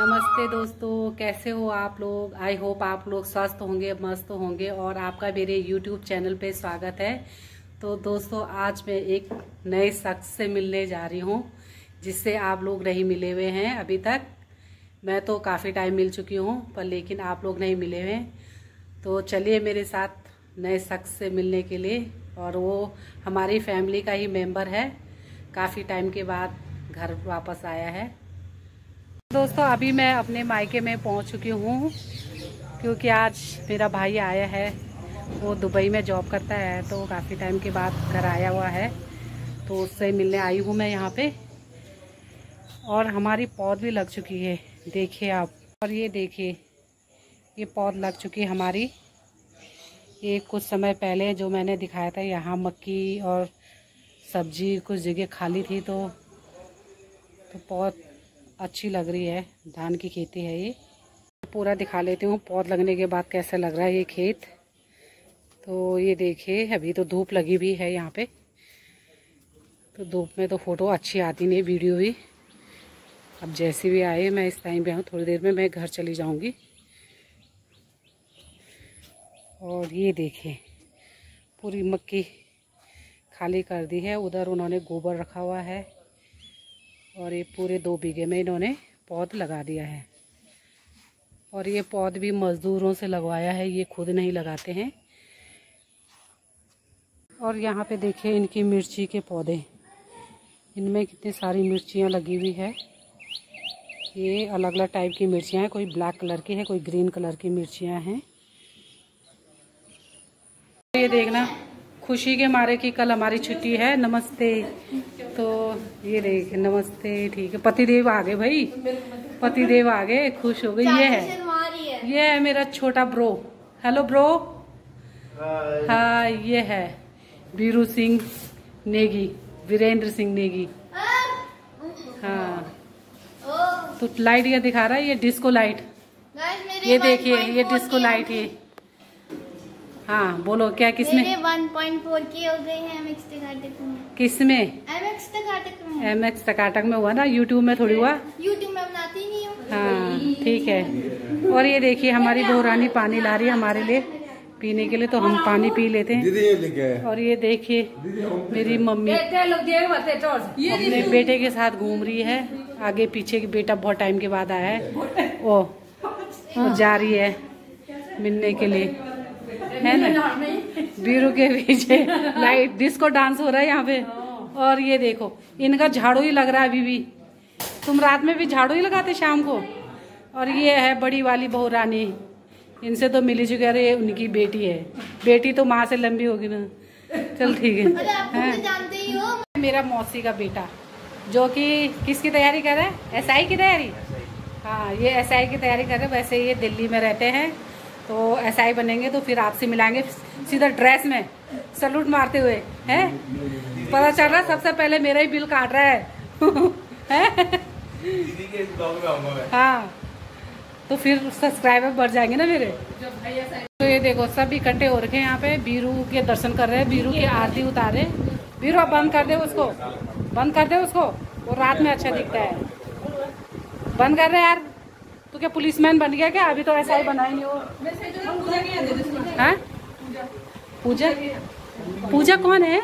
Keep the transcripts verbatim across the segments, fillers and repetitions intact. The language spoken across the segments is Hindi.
नमस्ते दोस्तों, कैसे हो आप लोग। आई होप आप लोग स्वस्थ होंगे, मस्त होंगे और आपका मेरे यूट्यूब चैनल पे स्वागत है। तो दोस्तों, आज मैं एक नए शख्स से मिलने जा रही हूँ जिससे आप लोग नहीं मिले हुए हैं अभी तक। मैं तो काफ़ी टाइम मिल चुकी हूँ पर लेकिन आप लोग नहीं मिले हुए। तो चलिए मेरे साथ नए शख्स से मिलने के लिए, और वो हमारी फैमिली का ही मेंबर है। काफ़ी टाइम के बाद घर वापस आया है। दोस्तों, अभी मैं अपने मायके में पहुंच चुकी हूं क्योंकि आज मेरा भाई आया है। वो दुबई में जॉब करता है तो काफ़ी टाइम के बाद घर आया हुआ है, तो उससे मिलने आई हूं मैं यहाँ पे। और हमारी पौध भी लग चुकी है, देखिए आप। और ये देखिए, ये पौध लग चुकी है हमारी। ये कुछ समय पहले जो मैंने दिखाया था, यहाँ मक्की और सब्जी कुछ जगह खाली थी, तो तो पौध अच्छी लग रही है। धान की खेती है ये। पूरा दिखा लेती हूँ पौध लगने के बाद कैसा लग रहा है ये खेत। तो ये देखिए, अभी तो धूप लगी भी है यहाँ पे, तो धूप में तो फोटो अच्छी आती नहीं, वीडियो भी। अब जैसे भी आए, मैं इस टाइम पे आऊँ, थोड़ी देर में मैं घर चली जाऊँगी। और ये देखिए, पूरी मक्की खाली कर दी है। उधर उन्होंने गोबर रखा हुआ है और ये पूरे दो बीघे में इन्होंने पौध लगा दिया है। और ये पौध भी मज़दूरों से लगवाया है, ये खुद नहीं लगाते हैं। और यहाँ पे देखिए इनकी मिर्ची के पौधे, इनमें कितनी सारी मिर्चियाँ लगी हुई है। ये अलग अलग टाइप की मिर्चियाँ हैं, कोई ब्लैक कलर की है, कोई ग्रीन कलर की मिर्चियाँ हैं। ये देखना, खुशी के मारे कि कल हमारी छुट्टी है। नमस्ते। तो ये देख, नमस्ते, ठीक है। पतिदेव आ गए भाई, पतिदेव आ गए, खुश हो गई। ये है, ये है मेरा छोटा ब्रो। Hello bro. हाँ, ये है बीरू सिंह नेगी, वीरेंद्र सिंह नेगी। हाँ, तो लाइट ये दिखा रहा है, ये डिस्को लाइट। ये देखिए, ये डिस्को लाइट। ये हाँ, बोलो क्या, किसमें? मेरे वन पॉइंट फोर के हो गए हैं एमएक्स टकाटक में। किसमें? एमएक्स टकाटक में। एमएक्स टकाटक में हुआ ना, यूट्यूब में थोड़ी हुआ। यूट्यूब में बनाती नहीं हूँ। हाँ, ठीक है। और ये देखिए, हमारी बहुरानी पानी ला रही है हमारे लिए पीने के लिए, तो हम पानी पी लेते हैं। और ये देखिए, मेरी मम्मी अपने बेटे के साथ घूम रही है। आगे पीछे की बेटा बहुत टाइम के बाद आया है, वो, वो जा रही है मिलने के लिए, है ना। बीरू के पीछे लाइट डिस्को डांस हो रहा है यहाँ पे। और ये देखो, इनका झाड़ू ही लग रहा है अभी भी। तुम रात में भी झाड़ू ही लगाते शाम को। और ये है बड़ी वाली बहू रानी, इनसे तो मिली चुकी। अरे ये उनकी बेटी है, बेटी तो माँ से लंबी होगी ना। चल ठीक है, है? जानते ही हो। मेरा मौसी का बेटा जो कि किसकी तैयारी कर रहा है, एसआई की तैयारी। हाँ, ये एसआई की तैयारी कर रहे हैं। वैसे ये दिल्ली में रहते हैं, तो एसआई बनेंगे तो फिर आपसे मिलाएंगे सीधा ड्रेस में सलूट मारते हुए, हैं? पता चल रहा है सबसे पहले मेरा ही बिल काट रहा है, है? हाँ, तो फिर सब्सक्राइबर बढ़ जाएंगे ना मेरे। तो ये देखो, सब इकट्ठे हो रखे हैं यहाँ पे, बीरू के दर्शन कर रहे हैं, बीरू की आरती उतारे। बीरू अब बंद कर दे उसको, बंद कर दे उसको, वो रात में अच्छा दिखता है। बंद कर रहे यार, तो क्या पुलिसमैन बन गया क्या? अभी तो ऐसा ही बना ही नहीं हो। हाँ, पूजा, पूजा कौन है?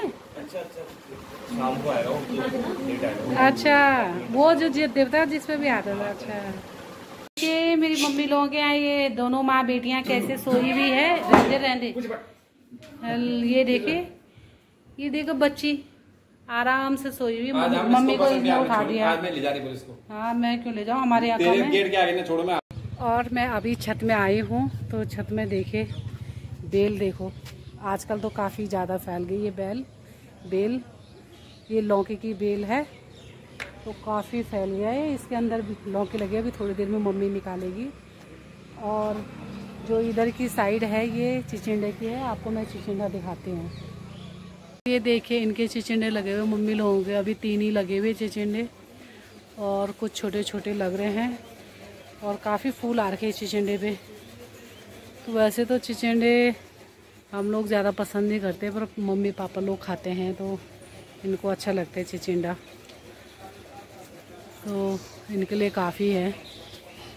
अच्छा, वो जो देवता जिसपे भी आता था। अच्छा, ये मेरी मम्मी लोगों के यहाँ ये दोनों माँ बेटियाँ कैसे सोई हुई है। रहने रहने, ये देखे, ये देखो बच्ची आराम से सोई हुई। मम्मी को इसने उठा दिया। हाँ, मैं क्यों ले जाऊँ, हमारे यहाँ में। गेट के आगे ना छोड़ो। मैं और मैं अभी छत में आई हूँ, तो छत में देखे बेल देखो, आजकल तो काफ़ी ज़्यादा फैल गई है बेल बेल ये लौकी की बेल है, तो काफ़ी फैल गया है। इसके अंदर भी लौकी लगी है, अभी थोड़ी देर में मम्मी निकालेगी। और जो इधर की साइड है ये चिचिंडे की है, आपको मैं चिचिंडा दिखाती हूँ। ये देखिए, इनके चिचिंडे लगे हुए मम्मी लोगों के, अभी तीन ही लगे हुए चिचिंडे, और कुछ छोटे छोटे लग रहे हैं। और काफ़ी फूल आ रखे हैं चिचिंडे पे। तो वैसे तो चिचिंडे हम लोग ज़्यादा पसंद नहीं करते, पर मम्मी पापा लोग खाते हैं तो इनको अच्छा लगता है चिचिंडा, तो इनके लिए काफ़ी है।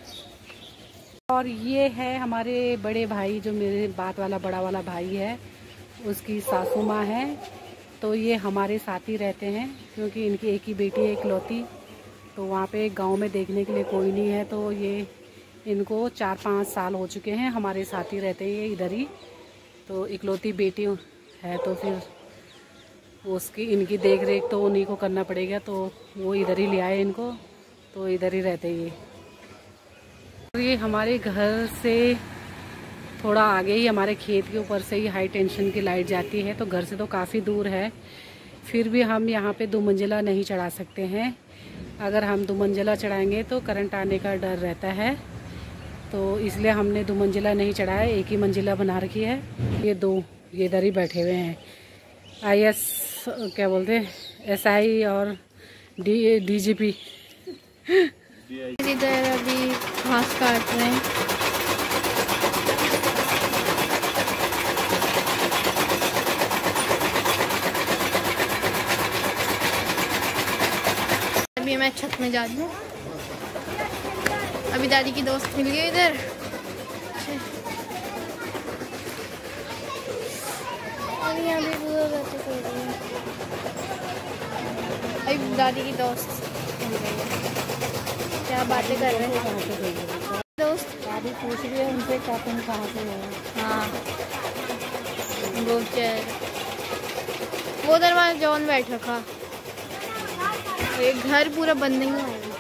और ये है हमारे बड़े भाई, जो मेरे बात वाला बड़ा वाला भाई है, उसकी सासू माँ है। तो ये हमारे साथ ही रहते हैं क्योंकि इनकी एक ही बेटी है इकलौती। तो वहाँ पे गांव में देखने के लिए कोई नहीं है, तो ये इनको चार पाँच साल हो चुके हैं हमारे साथ ही रहते हैं इधर ही। तो इकलौती बेटी है तो फिर उसकी इनकी देख रेख तो उन्हीं को करना पड़ेगा, तो वो इधर ही ले आए इनको, तो इधर ही रहते ये। और ये हमारे घर से थोड़ा आगे ही, हमारे खेत के ऊपर से ही हाई टेंशन की लाइट जाती है, तो घर से तो काफ़ी दूर है। फिर भी हम यहाँ पे दो मंजिला नहीं चढ़ा सकते हैं। अगर हम दो मंजिला चढ़ाएंगे तो करंट आने का डर रहता है, तो इसलिए हमने दो मंजिला नहीं चढ़ाया, एक ही मंजिला बना रखी है। ये दो ये इधर ही बैठे हुए हैं, आई एस क्या बोलते हैं, एस आई और डी डी जी पी। इधर अभी घास काट रहे हैं। अभी मैं छत में जा रही हूँ। अभी दादी की दोस्त मिल गई इधर। और यहाँ भी पूरा बातें कर रही है। अभी दादी की दोस्त मिल गई है। क्या बातें कर रहे हैं दोस्त? दादी पूछ रही है उनसे क्या तुम कहाँ से हो। हाँ गोचर वो दरवाजा जॉन बैठ रखा, एक घर पूरा बंद नहीं हुआ है।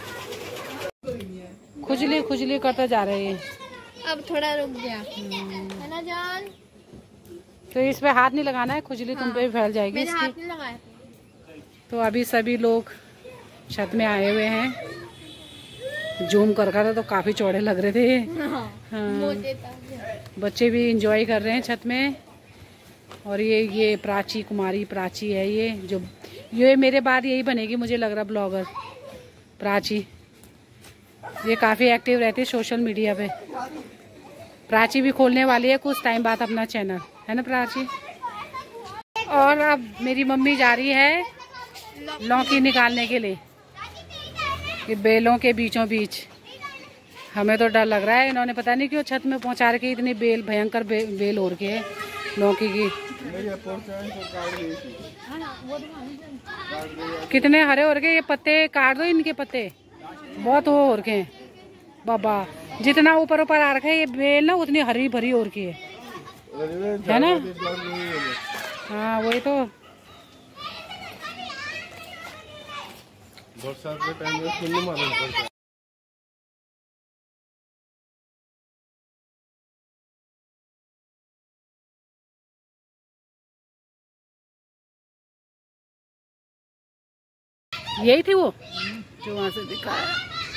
खुजली खुजली करता जा रहे हैं। अब थोड़ा रुक गया है ना जान। तो इस पे हाथ नहीं लगाना है, खुजली हाँ। तुम पे भी फैल जाएगी। मैंने हाथ नहीं लगाया। तो अभी सभी लोग छत में आए हुए हैं। जूम कर कर तो काफी चौड़े लग रहे थे। हाँ। हाँ। बच्चे भी एंजॉय कर रहे हैं छत में। और ये ये प्राची कुमारी प्राची है, ये जो ये मेरे बाद यही बनेगी मुझे लग रहा ब्लॉगर प्राची। ये काफ़ी एक्टिव रहती है सोशल मीडिया पे। प्राची भी खोलने वाली है कुछ टाइम बाद अपना चैनल, है ना प्राची। और अब मेरी मम्मी जा रही है लौकी निकालने के लिए, ये बेलों के बीचों बीच। हमें तो डर लग रहा है, इन्होंने पता नहीं क्यों छत में पहुंचा रखी, इतनी बेल भयंकर बे, बेल हो रखी है लौकी की। कितने हरे हो रखे, ये पत्ते काट दो, इनके पत्ते बहुत वो हो रखे हैं बाबा। जितना ऊपर ऊपर आ रखा है ये बेल ना, उतनी हरी भरी हो रखी है, है ना। हाँ वही तो। यही थी वो जो वहां से दिखाया।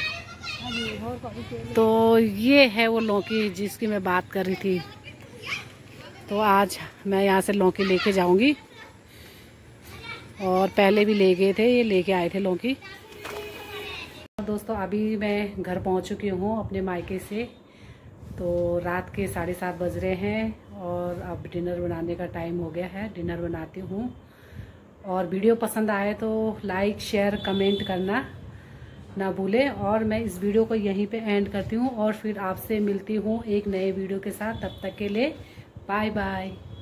तो ये है वो लौकी जिसकी मैं बात कर रही थी। तो आज मैं यहाँ से लौकी लेके जाऊंगी, और पहले भी ले गए थे, ये लेके आए थे लौकी। दोस्तों अभी मैं घर पहुँच चुकी हूँ अपने मायके से। तो रात के साढ़े सात बज रहे हैं और अब डिनर बनाने का टाइम हो गया है। डिनर बनाती हूँ। और वीडियो पसंद आए तो लाइक शेयर कमेंट करना ना भूलें। और मैं इस वीडियो को यहीं पे एंड करती हूँ और फिर आपसे मिलती हूँ एक नए वीडियो के साथ। तब तक के लिए बाय बाय।